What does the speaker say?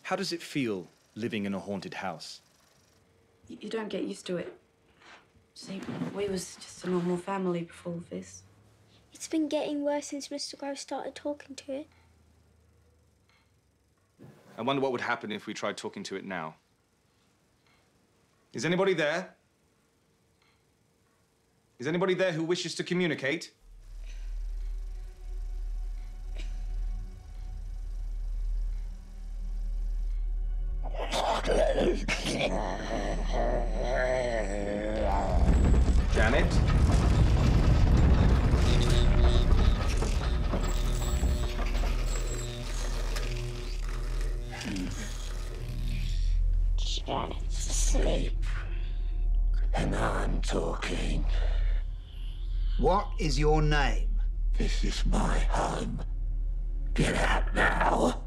How does it feel living in a haunted house? You don't get used to it. See, we was just a normal family before this. It's been getting worse since Mr. Grove started talking to it. I wonder what would happen if we tried talking to it now. Is anybody there? Is anybody there who wishes to communicate? Janet? Janet's asleep. And I'm talking. What is your name? This is my home. Get out now.